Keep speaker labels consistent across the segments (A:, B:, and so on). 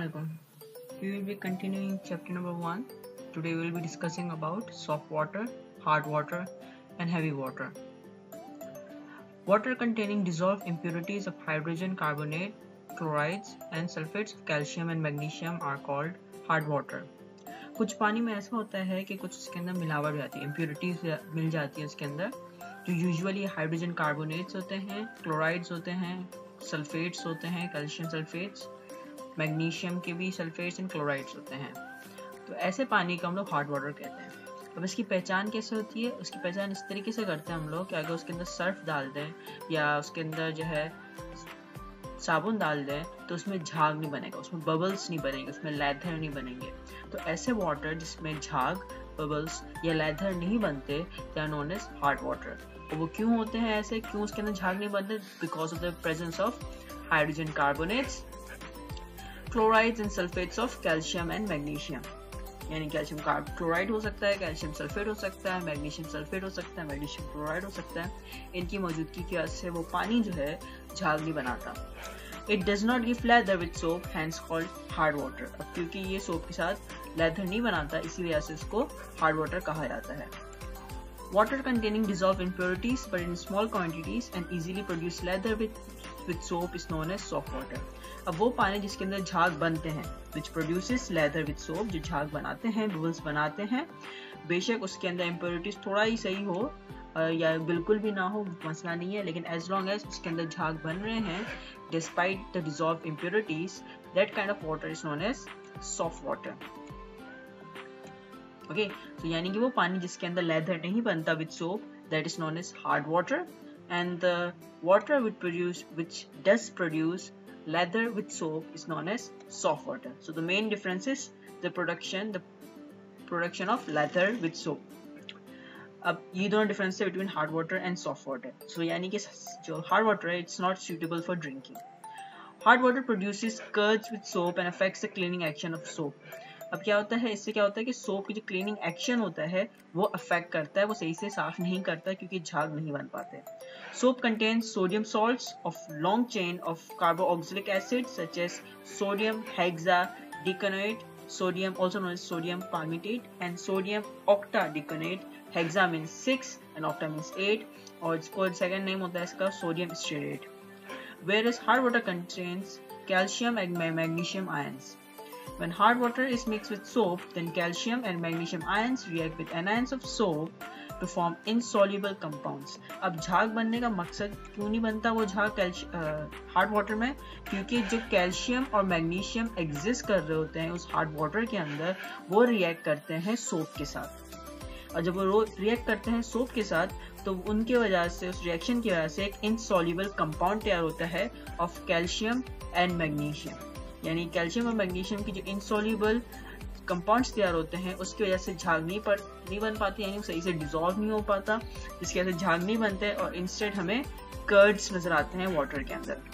A: Assalamualaikum. We will be continuing chapter number 1. Today we will be discussing about soft water, hard water and heavy water. Water containing dissolved impurities of hydrogen carbonate, chlorides and sulfates of calcium and magnesium are called hard water. कुछ पानी में ऐसा होता है कि कुछ उसके अंदर मिलावट जाती है, impurities मिल जाती है उसके अंदर, जो यूजुअली हाइड्रोजन कार्बोनेट्स होते हैं, क्लोराइड्स होते हैं, सल्फेट्स होते हैं, कैल्शियम सल्फेट्स, मैग्नीशियम के भी सल्फेट्स एंड क्लोराइड्स होते हैं। तो ऐसे पानी को हम लोग हार्ड वाटर कहते हैं। अब इसकी पहचान कैसे होती है? उसकी पहचान इस तरीके से करते हैं हम लोग कि अगर उसके अंदर सर्फ डाल दें या उसके अंदर जो है साबुन डाल दें तो उसमें झाग नहीं बनेगा, उसमें बबल्स नहीं बनेंगे, उसमें लैथर नहीं बनेंगे। तो ऐसे वाटर जिसमें झाग, बबल्स या लैथर नहीं बनते, they are known as hard water. और वो क्यों होते हैं ऐसे, क्यों उसके अंदर झाग नहीं बनते? Because of the presence of hydrogen carbonates, chlorides and sulphates of calcium and magnesium. यानी कैल्शियम क्लोराइड हो सकता है, कैल्शियम सल्फेट हो सकता है, मैग्नीशियम सल्फेट हो सकता है, मैग्नीशियम क्लोराइड हो सकता है। इनकी मौजूदगी की वजह से वो पानी जो है झाग नहीं बनाता। It does not give lather with soap, hence called hard water. अब क्योंकि ये सोप के साथ लेदर नहीं बनाता, इसी वजह से इसको हार्ड वाटर कहा जाता है। Water containing dissolved impurities but in small quantities and easily produce leather with soap is known as soft water. अब वो पानी जिसके अंदर झाग बनते हैं, which produces leather with soap, जो झाग बनाते हैं, bubbles बनाते हैं, बेशक उसके अंदर impurities थोड़ा ही सही हो या बिल्कुल भी ना हो, मसला नहीं है, लेकिन as long as उसके अंदर झाग बन रहे हैं, despite the dissolved impurities, that kind of water is known as soft water. Okay, so यानी कि वो पानी जिसके अंदर लेदर नहीं बनता with soap, that is known as hard water, and the water which does produce leather with soap is known as soft water. So the main difference is the production of leather with soap. अब ये दोनों difference है between hard water and soft water. So यानी कि जो hard water है, it's not suitable for drinking. Hard water produces curds with soap and affects the cleaning action of soap. अब क्या होता है, इससे क्या होता है कि सोप की जो क्लीनिंग एक्शन होता है वो अफेक्ट करता है, वो सही से साफ नहीं करता क्योंकि झाग नहीं बन पाते। Soap contains sodium salts of long chain of carboxylic acid such as sodium hexadecanoate, sodium also known as sodium palmitate, and sodium octadiconate. Hexa means 6 and octa means 8, और इसको second name होता है इसका sodium stearate. Whereas hard water contains calcium and magnesium ions. When hard water is mixed with soap, then calcium and magnesium ions react with anions of soap to form insoluble compounds. अब झाग बनने का मकसद क्यों नहीं बनता वो झाग हार्ड वाटर में? क्योंकि जो कैल्शियम और मैग्नीशियम एग्जिस्ट कर रहे होते हैं उस हार्ड वाटर के अंदर, वो रिएक्ट करते हैं सोप के साथ। और जब वो रिएक्ट करते हैं सोप के साथ तो उनके वजह से, उस रिएक्शन की वजह से एक इनसॉल्युबल कंपाउंड तैयार होता है ऑफ कैल्शियम एंड मैग्नीशियम। यानी कैल्शियम और मैग्नीशियम की जो इनसॉल्युबल कंपाउंड्स तैयार होते हैं उसकी वजह से झाग नहीं बन पाती, यानी सही से डिसॉल्व नहीं हो पाता, जिसकी वजह से झाग नहीं बनते और इंस्टेड हमें कर्ड्स नजर आते हैं वाटर के अंदर।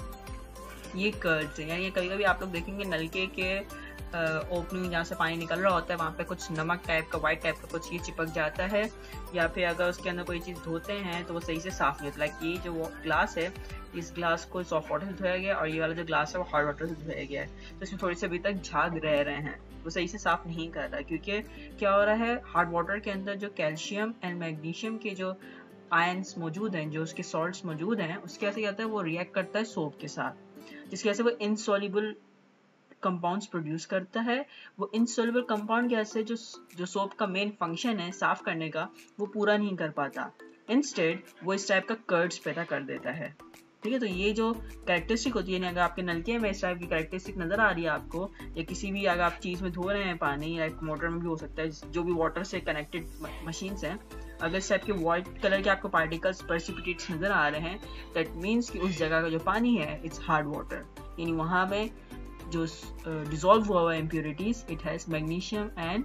A: ये कर्ड्स है, यानी कभी कभी आप लोग देखेंगे नलके के ओपनिंग जहाँ से पानी निकल रहा होता है वहाँ पे कुछ नमक टाइप का, वाइट टाइप का कुछ ये चिपक जाता है, या फिर अगर उसके अंदर कोई चीज़ धोते हैं तो वो सही से साफ नहीं होता। लाइक ये जो ग्लास है, इस ग्लास को सॉफ्ट वाटर से धोया गया और ये वाला जो ग्लास है वो हार्ड वाटर से धोया गया है, तो इसमें थोड़ी सी अभी तक झाग रह रहे हैं, वो सही से साफ नहीं कर रहा। क्योंकि क्या हो रहा है, हार्ड वाटर के अंदर जो कैल्शियम एंड मैग्नीशियम के जो आयंस मौजूद हैं, जो उसके सॉल्ट्स मौजूद हैं, उसके वजह से क्या होता है, वो रिएक्ट करता है सोप के साथ, जिसकी वजह से वो इनसॉल्युबल कंपाउंड्स प्रोड्यूस करता है। वो इनसॉल्युबल कंपाउंड की वजह से जो सोप का मेन फंक्शन है साफ करने का, वो पूरा नहीं कर पाता, इंस्टेड वो इस टाइप का कर्ड्स पैदा कर देता है। ठीक है, तो ये जो कैरेक्टरिस्टिक होती है, अगर आपके नलके में इस टाइप की कैरेक्टरिस्टिक नजर आ रही है आपको, या किसी भी अगर आप चीज़ में धो रहे हैं पानी, या मोटर में भी हो सकता है, जो भी वाटर से कनेक्टेड मशीन्स हैं, अगर इस टाइप के वाइट कलर के आपको पार्टिकल्स प्रेसिपिटेट्स नजर आ रहे हैं, दैट मीन्स कि उस जगह का जो पानी है इट्स हार्ड वाटर, यानी वहाँ में जो डिसॉल्व हुआ हुआ impurities, it has magnesium and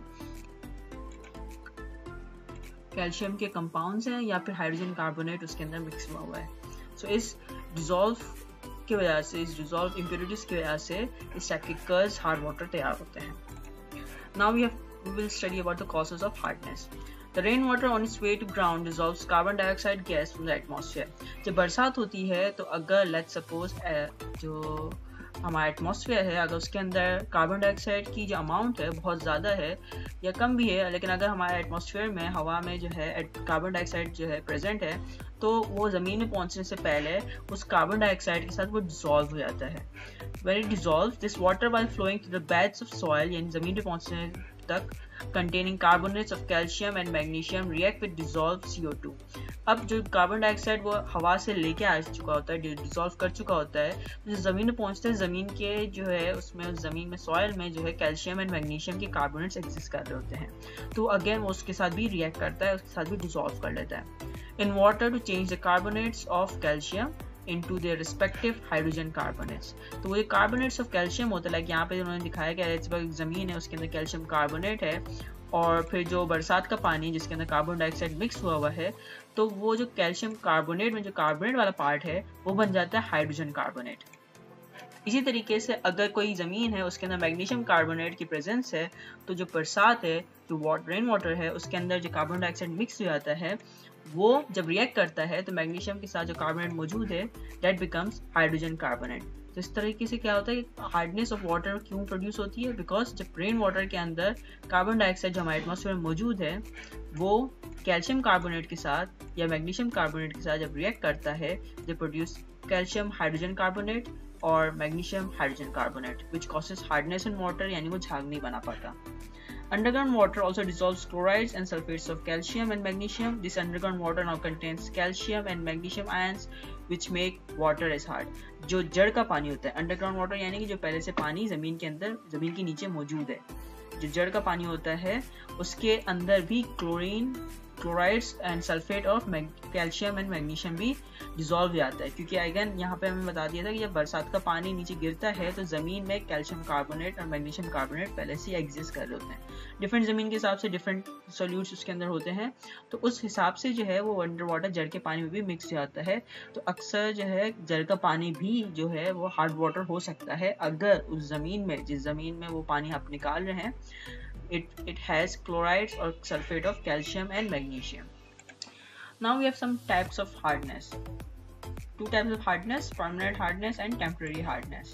A: calcium के कंपाउंड्स हैं, या फिर हाइड्रोजन कार्बोनेट उसके अंदर मिक्स हुआ है। सो इस डिसॉल्व की वजह से, इस डिसॉल्व इम्प्योरिटीज की वजह से इस टाइप के कर्व्स हार्ड वाटर तैयार होते हैं। Now we will study about the causes of hardness. The rainwater on its way to ground dissolves carbon dioxide gas from the atmosphere. जब बरसात होती है तो अगर लेट्स सपोज जो हमारा एटमॉस्फेयर है, अगर उसके अंदर कार्बन डाइऑक्साइड की जो अमाउंट है बहुत ज़्यादा है या कम भी है, लेकिन अगर हमारे एटमॉस्फेयर में हवा में जो है कार्बन डाइऑक्साइड जो है प्रेजेंट है, तो वो ज़मीन में पहुंचने से पहले उस कार्बन डाइऑक्साइड के साथ वो डिसॉल्व हो जाता है। When it dissolves, this water while flowing through the beds of soil यानी ज़मीन पे पहुंचने तक containing carbonates of calcium and magnesium react with dissolved CO2। अब जो कार्बन डाइऑक्साइड वो हवा से लेके आ चुका होता है, डिसॉल्व कर चुका होता है, तो ज़मीन में पहुंचते हैं, ज़मीन के जो है उसमें ज़मीन में सॉइल में जो है कैल्शियम एंड मैग्नीशियम के कार्बोनेट्स एग्जिस्ट कर रहे होते हैं, तो अगेन वो उसके साथ भी रिएक्ट करता है, उसके साथ भी डिसॉल्व कर लेता है in water to change the carbonates of calcium into their respective hydrogen carbonates। तो वो जो कार्बोनेट्स ऑफ कैल्शियम होता है, लाइक यहाँ पे उन्होंने दिखाया कि ज़मीन है उसके अंदर कैल्शियम कार्बोनेट है, और फिर जो बरसात का पानी जिसके अंदर कार्बन डाइऑक्साइड मिक्स हुआ हुआ है, तो वो जो कैल्शियम कार्बोनेट में जो कार्बोनेट वाला पार्ट है वो बन जाता है हाइड्रोजन कार्बोनेट। इसी तरीके से अगर कोई ज़मीन है उसके अंदर मैग्नीशियम कार्बोनेट की प्रेजेंस है, तो जो बरसात है, जो रेन वाटर है, उसके अंदर जो कार्बन डाइऑक्साइड मिक्स हो जाता है, वो जब रिएक्ट करता है तो मैग्नीशियम के साथ जो कार्बोनेट मौजूद है दैट बिकम्स हाइड्रोजन कार्बोनेट। तो इस तरीके से क्या होता है कि हार्डनेस ऑफ वाटर क्यों प्रोड्यूस होती है, बिकॉज जब रेन वाटर के अंदर कार्बन डाइऑक्साइड जो हमारे एटमॉस्फेयर में मौजूद है वो कैल्शियम कार्बोनेट के साथ या मैग्नीशियम कार्बोनेट के साथ जब रिएक्ट करता है, they produce calcium hydrogen carbonate और magnesium hydrogen carbonate which causes hardness in water, यानी वो झाग नहीं बना पाता। Underground water also dissolves chlorides and sulfates of calcium and magnesium. This underground water now contains calcium and magnesium ions which make water as hard। जो जड़ का पानी होता है, अंडरग्राउंड वाटर यानी कि जो पहले से पानी ज़मीन के अंदर, ज़मीन के नीचे मौजूद है, जो जड़ का पानी होता है उसके अंदर भी chlorides and sulphate of calcium and magnesium भी डिसॉल्व हो जाता है, क्योंकि अगेन यहाँ पे हमें बता दिया था कि जब बरसात का पानी नीचे गिरता है तो ज़मीन में कैल्शियम कार्बोनेट और मैग्नीशियम कार्बोनेट पहले से एग्जिस्ट कर रहे होते हैं। डिफरेंट ज़मीन के हिसाब से डिफरेंट सोल्यूट्स उसके अंदर होते हैं, तो उस हिसाब से जो है वो अंडर वाटर जड़ के पानी में भी मिक्स हो जाता है। तो अक्सर जो है जड़ का पानी भी जो है वो हार्ड वाटर हो सकता है अगर उस ज़मीन में, जिस ज़मीन में वो पानी आप निकाल रहे हैं, it has chlorides or sulfate of calcium and magnesium। Now we have some types of hardness, two types of hardness, permanent hardness and temporary hardness।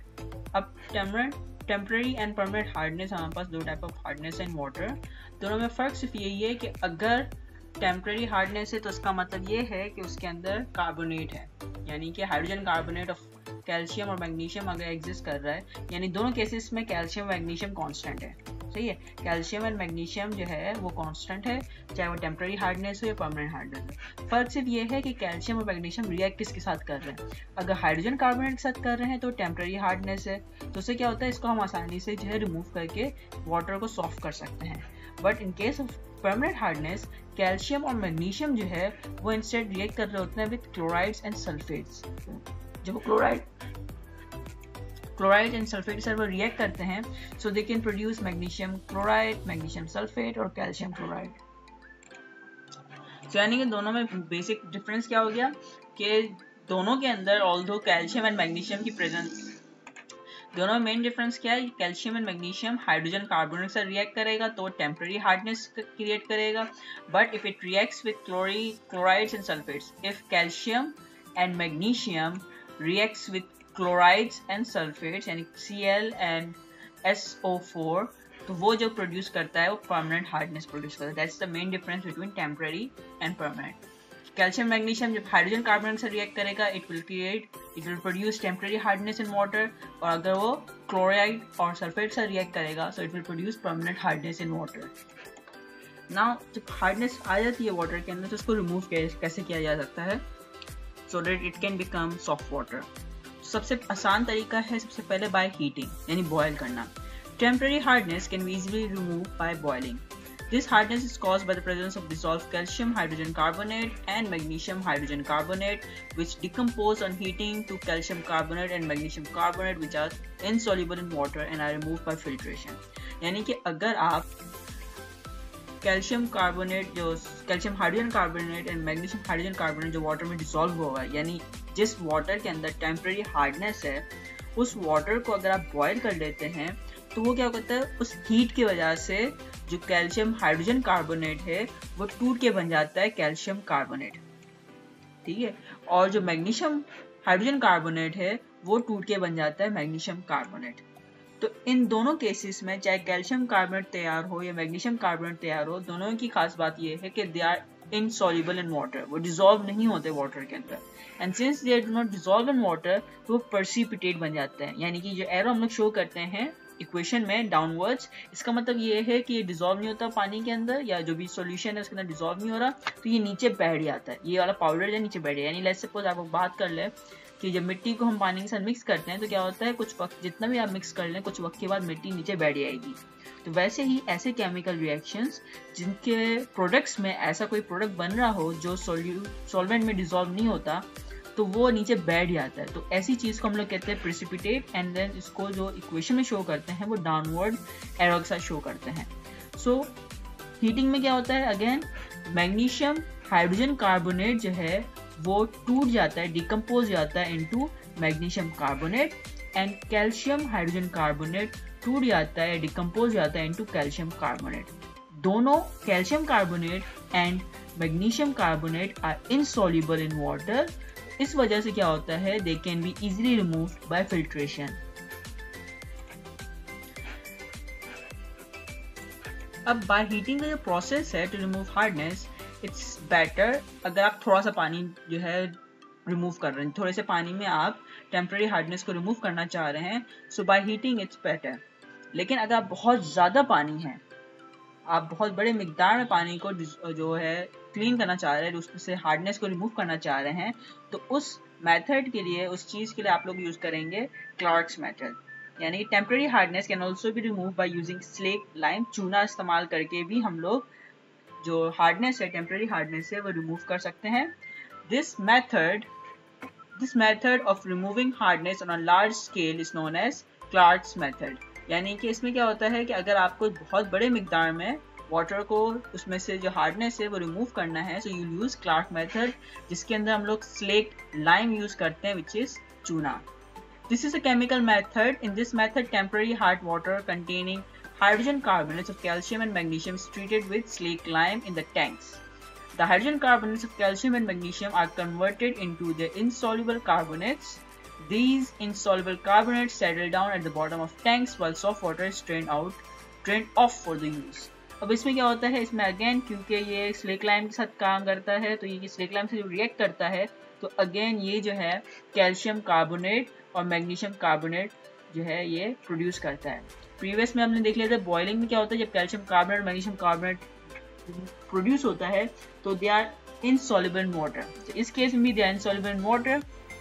A: अब temporary and permanent hardness हमारे पास दो type of hardness है in water। दोनों में फ़र्क सिर्फ यही है कि अगर temporary hardness है तो उसका मतलब ये है कि उसके अंदर कार्बोनेट है, यानी कि हाइड्रोजन कार्बोनेट ऑफ कैल्शियम और मैग्नीशियम अगर एग्जिस्ट कर रहा है, यानी दोनों केसेस में कैल्शियम मैग्नीशियम कांस्टेंट है, सही है। कैल्शियम एंड मैग्नीशियम जो है वो कांस्टेंट है, चाहे वो टेम्पररी हार्डनेस हो या परमानेंट हार्डनेस हो। फर्क सिर्फ ये है कि कैल्शियम और मैग्नीशियम रिएक्ट किसके साथ कर रहे हैं। अगर हाइड्रोजन कार्बोनेट के साथ कर रहे हैं तो टेम्पररी हार्डनेस है, तो उससे क्या होता है, इसको हम आसानी से जो है रिमूव करके वाटर को सॉफ्ट कर सकते हैं। But in case of permanent hardness, calcium और मैग्नीशियम जो है वो इंस्टेड रिएक्ट कर रहे होते हैं विद क्लोराइड्स एंड सल्फेट्स। जब क्लोराइड एंड सल्फेट के साथ वो रिएक्ट करते हैं, so they can produce magnesium chloride, magnesium sulphate और कैल्शियम क्लोराइड। यानी कि दोनों में बेसिक डिफरेंस क्या हो गया कि दोनों के अंदर ऑल्दो कैल्शियम एंड मैग्नीशियम की प्रेजेंस, दोनों में मेन डिफरेंस क्या है, calcium and magnesium hydrogen carbonate से रिएक्ट करेगा तो टेम्पररी हार्डनेस क्रिएट करेगा, but if it reacts with chlorides and sulphates, if calcium and magnesium reacts with chlorides and sulphates यानी Cl एंड SO4, तो वो जो प्रोड्यूस करता है वो परमानेंट हार्डनेस प्रोड्यूस करता है। That's the main difference between temporary and permanent. Calcium magnesium जब हाइड्रोजन कार्बोनेट से रिएक्ट करेगा, it will produce temporary hardness in water, और अगर वो क्लोराइड और सल्फेट से रिएक्ट करेगा so it will produce permanent hardness in water. Now जब हार्डनेस आ जाती है वाटर के अंदर तो उसको रिमूव कैसे किया जा सकता है, so that it can become soft water. सबसे आसान तरीका है सबसे पहले बाय हीटिंग यानी बॉयल करना। Temporary hardness can be easily remove by boiling. This hardness is caused by the presence of dissolved calcium hydrogen carbonate and magnesium hydrogen carbonate, which decompose on heating to calcium carbonate and magnesium carbonate, which are insoluble in water and are removed by filtration। यानी कि अगर आप calcium carbonate जो calcium hydrogen carbonate and magnesium hydrogen carbonate जो water में dissolve होगा, यानी जिस वाटर के अंदर टेम्पररी हार्डनेस है, उस वाटर को अगर आप बॉयल कर लेते हैं तो वो क्या करता है, उस हीट की वजह से जो कैल्शियम हाइड्रोजन कार्बोनेट है वो टूट के बन जाता है कैल्शियम कार्बोनेट, ठीक है। और जो मैग्नीशियम हाइड्रोजन कार्बोनेट है वो टूट के बन जाता है मैग्नीशियम कार्बोनेट। तो इन दोनों केसेस में चाहे कैल्शियम कार्बोनेट तैयार हो या मैग्नीशियम कार्बोनेट तैयार हो, दोनों की खास बात ये है कि they are insoluble in water, वो डिसॉल्व नहीं होते वाटर के अंदर। And since they do not dissolve in water तो वो प्रेसिपिटेट बन जाते हैं, यानी कि जो एरो हम लोग शो करते हैं इक्वेशन में डाउनवर्ड्स, इसका मतलब ये है कि ये डिसॉल्व नहीं होता पानी के अंदर, या जो भी सॉल्यूशन है उसके अंदर डिसॉल्व नहीं हो रहा, तो ये नीचे बैठ जाता है, ये वाला पाउडर जो नीचे बैठ जाए। यानी लेट्स सपोज आप बात कर ले कि जब मिट्टी को हम पानी के साथ मिक्स करते हैं तो क्या होता है, कुछ वक्त जितना भी आप मिक्स कर लें कुछ वक्त के बाद मिट्टी नीचे बैठ जाएगी। तो वैसे ही ऐसे केमिकल रिएक्शंस जिनके प्रोडक्ट्स में ऐसा कोई प्रोडक्ट बन रहा हो जो सॉल्वेंट में डिसॉल्व नहीं होता, तो वो नीचे बैठ जाता है। तो ऐसी चीज को हम लोग कहते हैं प्रेसिपिटेट, एंड देन इसको जो इक्वेशन में शो करते हैं वो डाउनवर्ड एरो के साथ शो करते हैं। सो हीटिंग में क्या होता है, अगेन मैग्नीशियम हाइड्रोजन कार्बोनेट जो है वो टूट जाता है, डिकम्पोज जाता है into magnesium carbonate, and calcium hydrogen carbonate टूट जाता है, डिकम्पोज जाता है इनटू कैल्शियम कार्बोनेट। दोनों calcium carbonate and magnesium carbonate are insoluble in water. इस वजह से क्या होता है, they can be easily removed by filtration. अब बाय हीटिंग का जो प्रोसेस है to remove hardness, it's better अगर आप थोड़ा सा पानी जो है रिमूव कर रहे हैं, थोड़े से पानी में आप टेम्परेरी हार्डनेस को रिमूव करना चाह रहे हैं, so by heating it's better. लेकिन अगर आप बहुत ज़्यादा पानी है, आप बहुत बड़े मिकदार में पानी को जो है क्लीन करना चाह रहे हैं, उसमें से हार्डनेस को रिमूव करना चाह रहे हैं, तो उस मेथड के लिए, उस चीज़ के लिए आप लोग यूज़ करेंगे क्लार्क्स मेथड। यानी temporary hardness can also be remove by using slake lime, चूना इस्तेमाल करके भी हम लोग जो हार्डनेस है, टेम्परेरी हार्डनेस है, वो रिमूव कर सकते हैं। This method of removing hardness on a large scale is known as Clark's method. यानी कि इसमें क्या होता है कि अगर आपको बहुत बड़े मिकदार में वाटर को उसमें से जो हार्डनेस है वो रिमूव करना है, so you use Clark method, जिसके अंदर हम लोग स्लेक लाइम यूज करते हैं, विच इज चूना। This is a chemical method. In this method, temporary hard water containing hydrogen carbonates of calcium and magnesium is treated with slake lime in the tanks. The hydrogen carbonates of calcium and magnesium are converted into their insoluble carbonates. These insoluble carbonates settle down at the bottom of tanks while soft water is drained off for the use. अब इसमें क्या होता है, इसमें again क्योंकि ये slack lime के साथ काम करता है, तो ये स्लेक लाइम से जो रिएक्ट करता है, तो अगेन ये जो है कैल्शियम कार्बोनेट और मैग्नीशियम कार्बोनेट जो है ये प्रोड्यूस करता है। प्रीवियस में हमने देख लिया था बॉइलिंग में क्या होता है, जब कैल्शियम कार्बोनेट और मैग्नीशियम कार्बोनेट प्रोड्यूस होता है तो they are insoluble in water. तो इस केस में भी they are insoluble in water.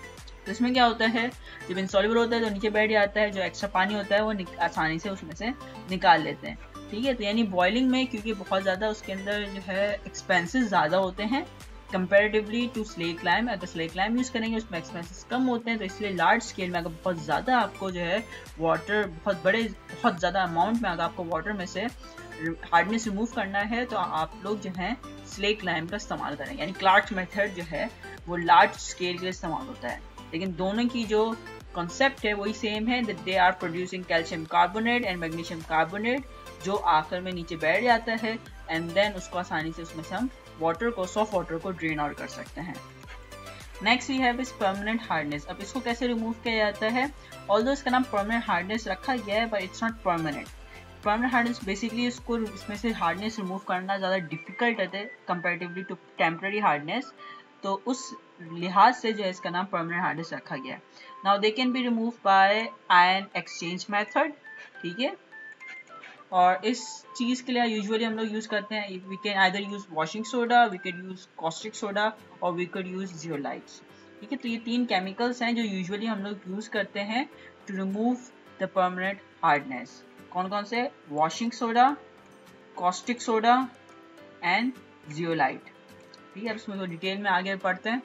A: तो इसमें क्या होता है, जब इनसॉल्युबल होता है तो नीचे बैठ जाता है, जो एक्स्ट्रा पानी होता है वो आसानी से उसमें से निकाल लेते हैं। ठीक है, तो यानी बॉइलिंग में क्योंकि बहुत ज़्यादा उसके अंदर जो है एक्सपेंसेस ज़्यादा होते हैं कंपेरेटिवली टू स्लेक लाइम। अगर स्लेक लाइम यूज़ करेंगे उसमें एक्सपेंसेस कम होते हैं, तो इसलिए लार्ज स्केल में अगर बहुत ज़्यादा आपको जो है वाटर बहुत ज़्यादा अमाउंट में अगर आपको वाटर में से हार्डनेस रिमूव करना है तो आप लोग जो है स्लेक लाइम का इस्तेमाल करें। यानी क्लार्क मेथड जो है वो लार्ज स्केल के लिए इस्तेमाल होता है, लेकिन दोनों की जो कॉन्सेप्ट है वही सेम है, that they are producing calcium carbonate and magnesium carbonate, जो आखिर में नीचे बैठ जाता है, एंड देन उसको आसानी से उसमें से हम वाटर को, सॉफ्ट वाटर को ड्रेन आउट कर सकते हैं। Next we have is permanent hardness. अब इसको कैसे रिमूव किया जाता है, ऑल्दो इसका नाम परमानेंट हार्डनेस रखा गया है, but it's not permanent. Permanent hardness basically इसको इसमें से हार्डनेस रिमूव करना ज़्यादा डिफिकल्ट है कंपेरेटिवली टू टेम्परेरी हार्डनेस, तो उस लिहाज से जो है इसका नाम परमानेंट हार्डनेस रखा गया है। Now they can be remove by ion exchange method. ठीक है, और इस चीज़ के लिए यूजुअली हम लोग यूज़ करते हैं, we can either use washing soda, we can use caustic soda, और वी कैन यूज़ जियोलाइट्स। ठीक है, तो ये तीन केमिकल्स हैं जो यूजुअली हम लोग यूज़ करते हैं to remove the permanent hardness. कौन कौन से, washing soda, caustic soda and zeolite. ठीक है, अब इसमें डिटेल में आगे पढ़ते हैं।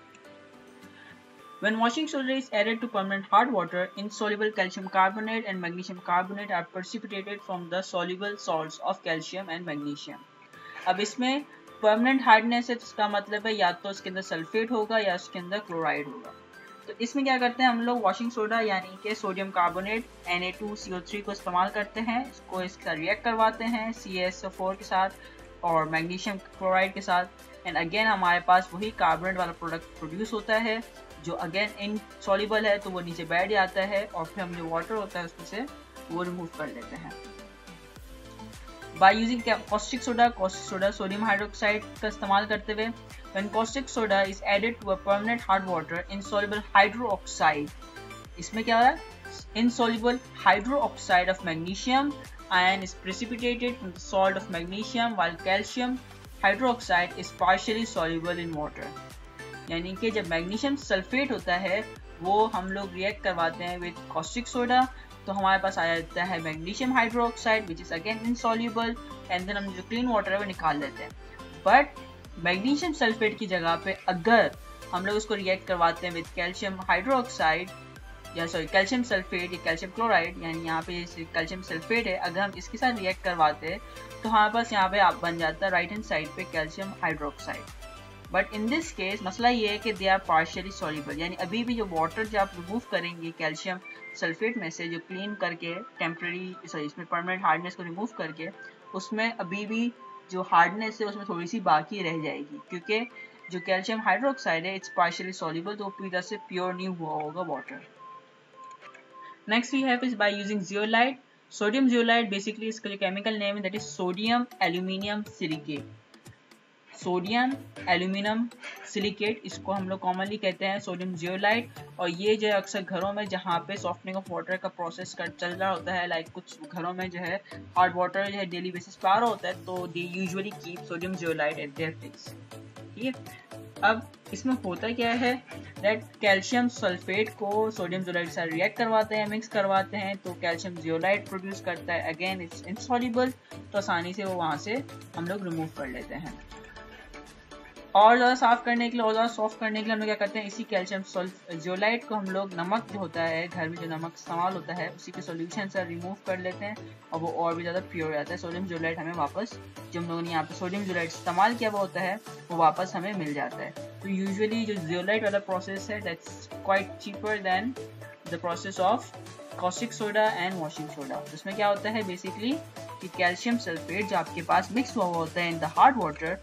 A: When washing soda is added to permanent hard water, insoluble calcium carbonate and magnesium carbonate are precipitated from the soluble salts of calcium and magnesium. अब इसमें permanent hardness है तो इसका मतलब है या तो इसके अंदर सल्फेट होगा या इसके अंदर क्लोराइड होगा। तो इसमें क्या करते हैं हम लोग, वॉशिंग सोडा यानी कि सोडियम कार्बोनेट Na2CO3 को इस्तेमाल करते हैं, इसको इसका रिएक्ट करवाते हैं CaSO4 के साथ और मैग्नीशियम क्लोराइड के साथ, एंड अगेन हमारे पास वही कार्बोनेट वाला प्रोडक्ट प्रोड्यूस होता है, जो अगेन इनसॉल्युबल है तो वो नीचे बैठ जाता है और फिर हम जो वाटर होता है उसमें से वो रिमूव कर लेते हैं। By using caustic soda sodium hydroxide का इस्तेमाल करते हुए, when caustic soda is added to a permanent hard water insoluble hydroxide, इसमें क्या हो रहा है, insoluble hydroxide of magnesium ion is precipitated from the salt of magnesium while calcium hydroxide is partially soluble in water। यानी कि जब magnesium sulphate होता है वो हम लोग रिएक्ट करवाते हैं विद कॉस्टिक सोडा तो हमारे पास आ जाता है magnesium hydroxide which is again insoluble and then हम जो क्लीन वाटर है वो निकाल लेते हैं। बट मैग्नीशियम सल्फेट की जगह पे अगर हम लोग उसको रिएक्ट करवाते हैं विद कैल्शियम हाइड्रोक्साइड या सॉरी कैल्शियम सल्फेट या कैल्शियम क्लोराइड, यानी यहाँ पे कैल्शियम सल्फेट है, अगर हम इसके साथ रिएक्ट करवाते हैं तो हमारे पास यहाँ पे आप बन जाता है राइट हैंड साइड पे calcium hydroxide. But in this case मसला ये है कि दे आर पार्शियली सॉल्युबल, यानी अभी भी जो वाटर जो आप रिमूव करेंगे कैल्शियम सल्फेट में से, जो क्लीन करके टेम्परेरी सॉरी इसमें परमानेंट हार्डनेस को रिमूव करके, उसमें अभी भी जो हार्डनेस है उसमें थोड़ी सी बाकी रह जाएगी क्योंकि जो कैल्शियम हाइड्रोक्साइड है इट्स पार्शियली सॉल्युबल, तो पूरी तरह से प्योर नहीं हुआ होगा water. Next we have is by using zeolite. Sodium zeolite basically इसका जो केमिकल नेम है that is sodium aluminium silicate. Sodium aluminium silicate इसको हम लोग कॉमनली कहते हैं सोडियम जियोलाइट, और ये जो है अक्सर घरों में जहाँ पे सॉफ्टनिंग ऑफ वाटर का प्रोसेस चल रहा होता है, लाइक कुछ घरों में जो है हार्ड वाटर जो है डेली बेसिस पे आ रहा होता है तो they usually keep sodium zeolite at their place. ठीक है, अब इसमें होता क्या है दैट कैल्शियम सल्फेट को सोडियम जियोलाइट के साथ रिएक्ट करवाते हैं, मिक्स करवाते हैं तो कैल्शियम जियोलाइट प्रोड्यूस करता है, अगेन इट्स इनसॉल्युबल, तो आसानी से वो वहाँ से हम लोग रिमूव कर लेते हैं। और ज़्यादा साफ करने के लिए और ज़्यादा सॉफ्ट करने के लिए हम लोग क्या करते हैं, इसी कैल्शियम जियोलाइट को हम लोग नमक जो होता है घर में जो नमक इस्तेमाल होता है उसी के सॉल्यूशन से रिमूव कर लेते हैं और वो और भी ज़्यादा प्योर हो जाता है। सोडियम जियोलाइट हमें वापस, जो हम लोगों ने यहाँ पे सोडियम जियोलाइट इस्तेमाल किया हुआ होता है वो वापस हमें मिल जाता है। तो यूजुअली जो जियोलाइट वाला प्रोसेस है that's quite cheaper than the process of caustic soda and washing soda. उसमें क्या होता है बेसिकली कि कैल्शियम सल्फेट जो आपके पास मिक्स हुआ होता है in the hard water,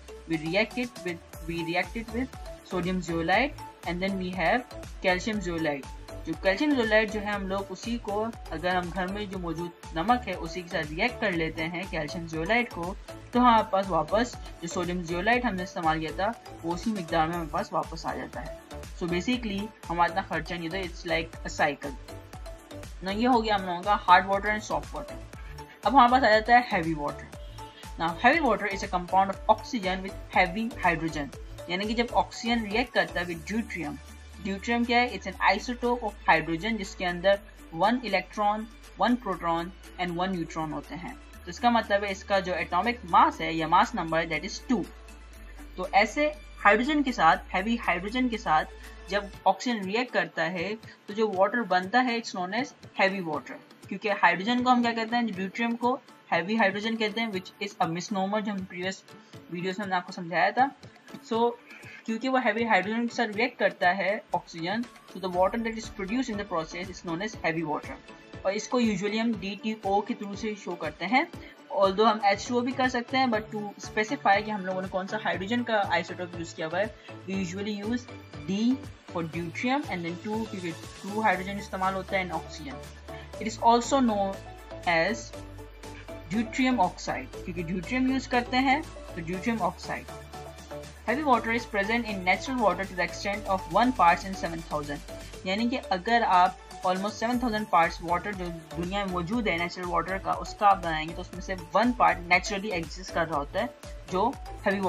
A: we react it with sodium zeolite and then we have calcium zeolite। जो कैल्शियम जियोलाइट जो है हम लोग उसी को अगर हम घर में जो मौजूद नमक है उसी के साथ रिएक्ट कर लेते हैं कैल्शियम जियोलाइट को, तो हमारे पास वापस जो सोडियम जियोलाइट हमने इस्तेमाल किया था वो उसी मिकदार में हमारे पास वापस आ जाता है। सो बेसिकली हमारा इतना खर्चा नहीं होता, इट्स लाइक अ साइकिल ना। ये हो गया हम लोगों का hard water and soft water. अब हमारे पास आ जाता है heavy water. Now, heavy water is a compound of oxygen with heavy hydrogen। यानी कि जब ऑक्सीजन रिएक्ट करता है विद ड्यूट्रियम, ड्यूट्रियम क्या है, it's an isotope of hydrogen जिसके अंदर 1 इलेक्ट्रॉन 1 प्रोटॉन एंड 1 न्यूट्रॉन होते हैं। तो इसका मतलब है इसका जो एटॉमिक मास है या मास नंबर है दैट इज 2। तो ऐसे हाइड्रोजन के साथ, हैवी हाइड्रोजन के साथ जब ऑक्सीजन रिएक्ट करता है तो जो वाटर बनता है it's known as heavy water. क्योंकि हाइड्रोजन को हम क्या कहते हैं, ड्यूट्रियम को हैवी हाइड्रोजन कहते हैं, विच इज अ मिसनोमर जो हम प्रीवियस वीडियोस में हमने आपको समझाया था। सो क्योंकि वो हैवी हाइड्रोजन के साथ रिएक्ट करता है ऑक्सीजन, तो the water that is produce in the process is known as heavy water. और इसको यूजुअली हम DTO के थ्रू से शो करते हैं, ऑल्दो हम H2O भी कर सकते हैं, बट टू स्पेसिफाई कि हम लोगों ने कौन सा हाइड्रोजन का आइसोटोप यूज किया हुआ है, we usually use D for deuterium and then 2 क्योंकि 2 हाइड्रोजन इस्तेमाल होता है in oxygen. It is also known as deuterium oxide, क्योंकि ड्यूट्रियम यूज करते हैं तो deuterium oxide. Heavy water is present in natural water to the extent of 1 parts in 7,000। यानी कि अगर आप ऑलमोस्ट 7,000 पार्ट्स वाटर जो दुनिया में मौजूद है नेचुरल वाटर का उसका आप बनाएंगे तो उसमें से 1 पार्ट नेचुरली एग्जिस्ट कर रहा होता है जो हैवी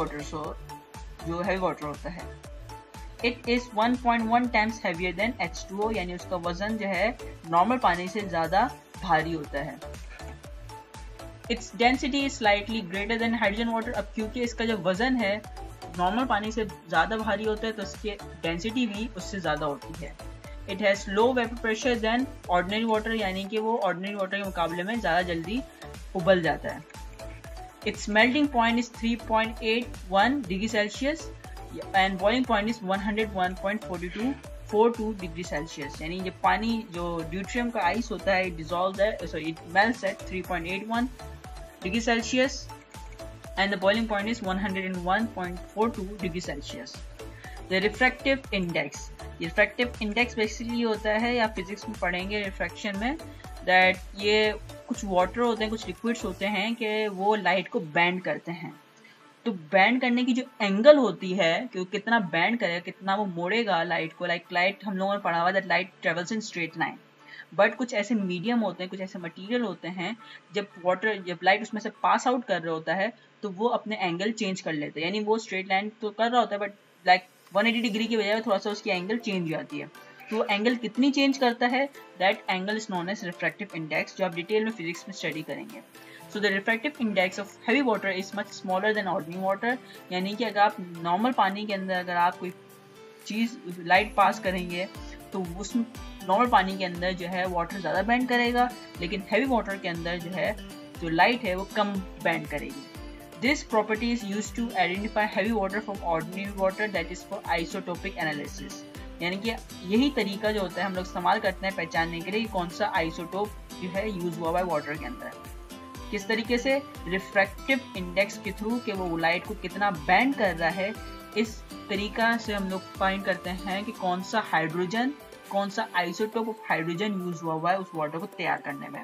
A: वाटर होता है। It is 1.1 times heavier than H2O, यानी उसका वजन जो है नॉर्मल पानी से ज्यादा भारी होता है। Its density is slightly greater than hydrogen water. अब क्योंकि इसका जो वजन है नॉर्मल पानी से ज़्यादा भारी होता है तो इसकी डेंसिटी भी उससे ज़्यादा होती है। It has low vapour pressure than ordinary water, यानी कि वो ऑर्डिनरी वाटर के मुकाबले में ज़्यादा जल्दी उबल जाता है। Its melting point is 3.81 degree Celsius and boiling point is 101.42 degree Celsius. यानी जब पानी जो ड्यूट्रियम का आइस होता है it melts at 3.81 degree Celsius and the boiling point is 101.42 degree Celsius. The refractive index, refractive index basically होता है, या फिजिक्स में पढ़ेंगे रिफ्रैक्शन में, दैट ये कुछ वाटर होते हैं, कुछ लिक्विड्स होते हैं कि वो लाइट को बैंड करते हैं। तो बैंड करने की जो एंगल होती है कि वो कितना बैंड करेगा, कितना वो मोड़ेगा लाइट को, लाइट हम लोगों ने पढ़ा हुआ that light travels in straight line. But कुछ ऐसे मीडियम होते हैं, कुछ ऐसे मटेरियल होते हैं, जब लाइट उसमें से पास आउट कर रहा होता है तो वो अपने एंगल चेंज कर लेते हैं। यानी वो स्ट्रेट लाइन तो कर रहा होता है, बट लाइक 180 डिग्री की बजाय थोड़ा सा उसकी एंगल चेंज हो जाती है। तो वो एंगल कितनी चेंज करता है, that angle is known as refractive index, जो आप डिटेल में फिजिक्स में स्टडी करेंगे। So the refractive index of heavy water is much smaller than ordinary water. यानी कि अगर आप नॉर्मल पानी के अंदर अगर आप कोई चीज़ लाइट पास करेंगे तो उस नॉर्मल पानी के अंदर जो है वाटर ज़्यादा बैंड करेगा, लेकिन हैवी वाटर के अंदर जो है जो लाइट है वो कम बैंड करेगी। This property is used to identify heavy water from ordinary water, that is for isotopic analysis. यानी कि यही तरीका जो होता है हम लोग इस्तेमाल करते हैं पहचानने के लिए कौन सा आइसोटोप जो है यूज हुआ है वाटर के अंदर। किस तरीके से, रिफ्रैक्टिव इंडेक्स के थ्रू कि वो लाइट को कितना बैंड कर रहा है, इस तरीका से हम लोग फाइंड करते हैं कि कौन सा हाइड्रोजन, कौन सा आइसोटोप ऑफ हाइड्रोजन यूज हुआ है उस वाटर को तैयार करने में।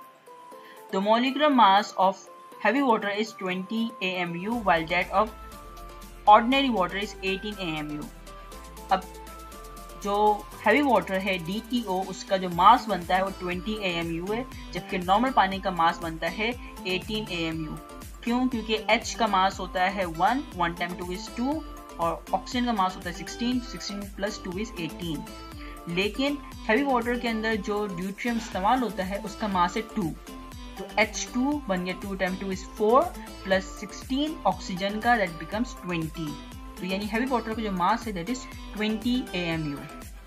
A: The molecular mass of heavy water is 20 AMU while that of ordinary water is 18 AMU। अब जो हैवी वाटर है DTO, उसका जो मास बनता है वो 20 AMU है, जबकि नॉर्मल पानी का मास बनता है 18 AMU। क्यों? क्योंकि H का मास होता है 1 टाइम 2 is 2 और ऑक्सीजन का मास होता है 16 प्लस 2 is 18। लेकिन हैवी वाटर के अंदर जो ड्यूट्रियम इस्तेमाल होता है उसका मास है 2, तो H2 बन गया 2 टाइम 2 is 4 प्लस 16 ऑक्सीजन का, दैट बिकम्स 20। तो यानी हैवी वाटर का जो मास है दैट इज 20 AMU।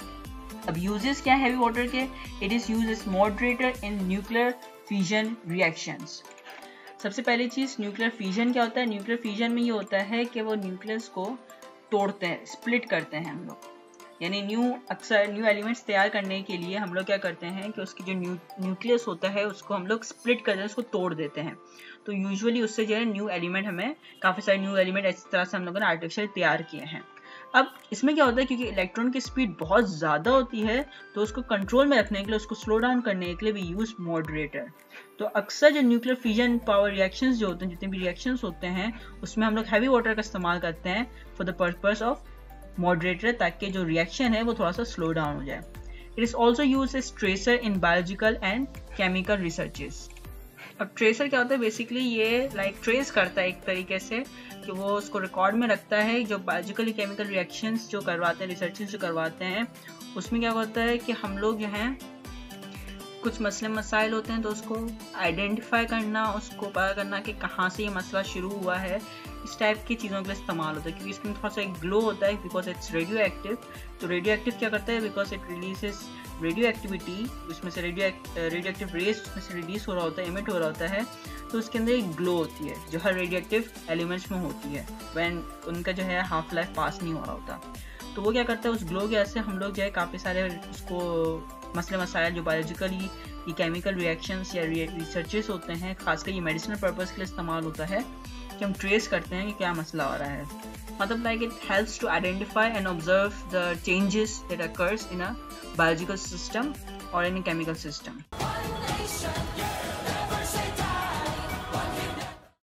A: अब यूजेस क्या है हैवी वाटर के? It is used as moderator in nuclear fission reactions. सबसे पहली चीज न्यूक्लियर फिजन क्या होता है? न्यूक्लियर फिजन में ये होता है कि वो न्यूक्लियस को तोड़ते हैं, स्प्लिट करते हैं हम लोग। यानी अक्सर न्यू एलिमेंट्स तैयार करने के लिए हम लोग क्या करते हैं कि उसकी जो न्यूक्लियस होता है उसको हम लोग स्प्लिट करते हैं, उसको तोड़ देते हैं। तो यूजुअली उससे जो है न्यू एलिमेंट, हमें काफ़ी सारे न्यू एलिमेंट इस तरह से हम लोगों ने आर्टिफिशियल तैयार किए हैं। अब इसमें क्या होता है, क्योंकि इलेक्ट्रॉन की स्पीड बहुत ज़्यादा होती है तो उसको कंट्रोल में रखने के लिए, उसको स्लो डाउन करने के लिए वी यूज़ मॉडरेटर। तो अक्सर जो न्यूक्लियर फिजन पावर रिएक्शंस जो होते हैं, जितने भी रिएक्शंस होते हैं, उसमें हम लोग हैवी वाटर का इस्तेमाल करते हैं for the purpose of moderator, ताकि जो रिएक्शन है वो थोड़ा सा स्लो डाउन हो जाए। It is also use as tracer in biological and chemical researches. अब ट्रेसर क्या होता है? बेसिकली ये ट्रेस करता है एक तरीके से कि वो उसको रिकॉर्ड में रखता है जो बायोलॉजिकल केमिकल रिएक्शंस जो करवाते हैं, रिसर्चेस जो करवाते हैं, उसमें क्या होता है कि हम लोग जो हैं कुछ मसले मसाइल होते हैं तो उसको आइडेंटिफाई करना, उसको पता करना कि कहाँ से ये मसला शुरू हुआ है, इस टाइप की चीज़ों के लिए इस्तेमाल होता है। क्योंकि इसमें थोड़ा सा एक ग्लो होता है बिकॉज इट्स रेडियो एक्टिव। तो रेडियो एक्टिव क्या करता है? Because it releases radioactivity, उसमें से रेडियो एक्टिव रेज उसमें से रिलीज हो रहा होता है, इमिट हो रहा होता है, तो उसके अंदर एक ग्लो होती है जो हर रेडियो एक्टिव एलिमेंट्स में होती है व्हेन उनका जो है हाफ लाइफ पास नहीं हो रहा होता। तो वो क्या करता है, उस ग्लो गैस से हम लोग जो है काफ़ी सारे उसको मसले मसाइल जो बायोलॉजिकली ये केमिकल रिएक्शंस या रिसर्चेस होते हैं, खासकर ये मेडिसिनल पर्पस के लिए इस्तेमाल होता है, कि हम ट्रेस करते हैं कि क्या मसला हो रहा है। मतलब it helps to identify and observe the changes that occurs in a biological system और इन अ केमिकल सिस्टम।